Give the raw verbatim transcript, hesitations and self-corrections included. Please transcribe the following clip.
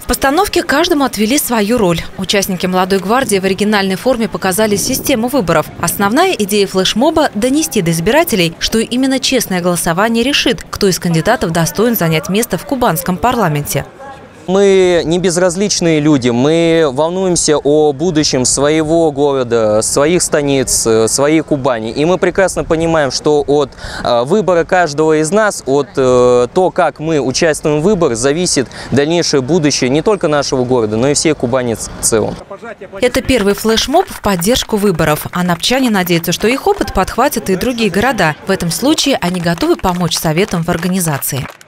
постановке каждому отвели свою роль. Участники «Молодой гвардии» в оригинальной форме показали систему выборов. Основная идея флешмоба – донести до избирателей, что именно честное голосование решит, кто из кандидатов достоин занять место в кубанском парламенте. Мы не безразличные люди, мы волнуемся о будущем своего города, своих станиц, своей Кубани. И мы прекрасно понимаем, что от выбора каждого из нас, от того, как мы участвуем в выборах, зависит дальнейшее будущее не только нашего города, но и всей Кубани в целом. Это первый флешмоб в поддержку выборов. А напчане надеются, что их опыт подхватят и другие города. В этом случае они готовы помочь советам в организации.